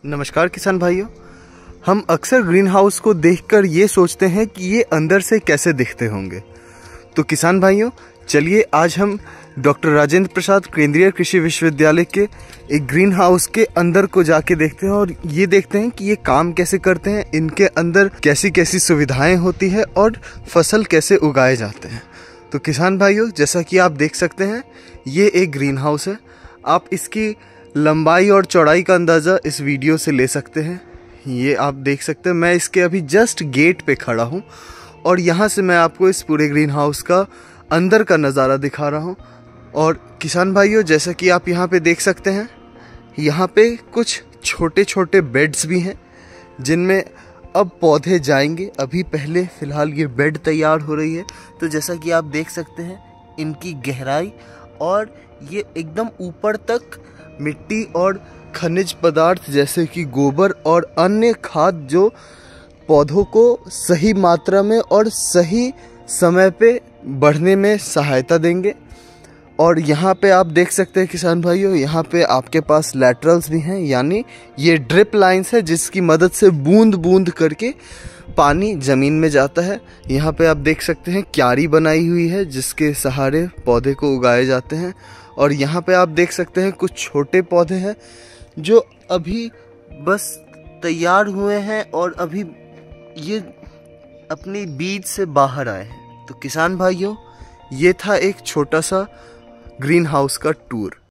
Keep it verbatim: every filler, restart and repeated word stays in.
नमस्कार किसान भाइयों। हम अक्सर ग्रीन हाउस को देखकर ये सोचते हैं कि ये अंदर से कैसे दिखते होंगे। तो किसान भाइयों, चलिए आज हम डॉक्टर राजेंद्र प्रसाद केंद्रीय कृषि विश्वविद्यालय के एक ग्रीन हाउस के अंदर को जाके देखते हैं और ये देखते हैं कि ये काम कैसे करते हैं, इनके अंदर कैसी कैसी सुविधाएं होती है और फसल कैसे उगाए जाते हैं। तो किसान भाइयों, जैसा कि आप देख सकते हैं, ये एक ग्रीन हाउस है। आप इसकी लंबाई और चौड़ाई का अंदाज़ा इस वीडियो से ले सकते हैं। ये आप देख सकते हैं, मैं इसके अभी जस्ट गेट पे खड़ा हूँ और यहाँ से मैं आपको इस पूरे ग्रीन हाउस का अंदर का नज़ारा दिखा रहा हूँ। और किसान भाइयों, जैसा कि आप यहाँ पे देख सकते हैं, यहाँ पे कुछ छोटे छोटे बेड्स भी हैं जिनमें अब पौधे जाएंगे। अभी पहले फ़िलहाल ये बेड तैयार हो रही है। तो जैसा कि आप देख सकते हैं, इनकी गहराई और ये एकदम ऊपर तक मिट्टी और खनिज पदार्थ जैसे कि गोबर और अन्य खाद जो पौधों को सही मात्रा में और सही समय पे बढ़ने में सहायता देंगे। और यहाँ पे आप देख सकते हैं किसान भाइयों, यहाँ पे आपके पास लैटरल्स भी हैं, यानी ये ड्रिप लाइंस है जिसकी मदद से बूंद बूंद करके पानी ज़मीन में जाता है। यहाँ पे आप देख सकते हैं क्यारी बनाई हुई है जिसके सहारे पौधे को उगाए जाते हैं। और यहाँ पे आप देख सकते हैं कुछ छोटे पौधे हैं जो अभी बस तैयार हुए हैं और अभी ये अपनी बीज से बाहर आए हैं। तो किसान भाइयों, ये था एक छोटा सा ग्रीन हाउस का टूर।